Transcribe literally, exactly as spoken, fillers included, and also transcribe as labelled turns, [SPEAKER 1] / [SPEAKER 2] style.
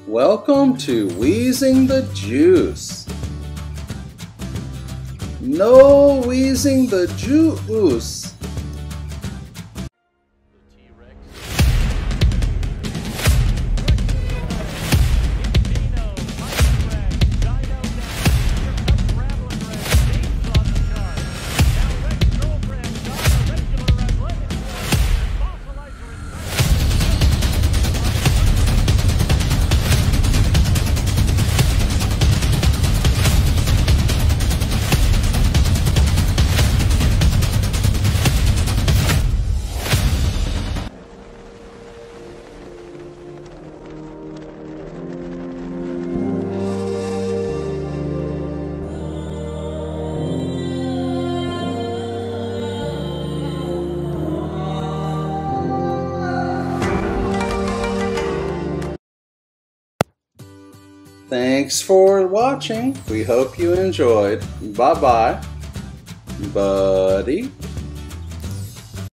[SPEAKER 1] Welcome to Wheezing the Juice. No wheezing the juice. Thanks for watching. We hope you enjoyed. Bye-bye, buddy.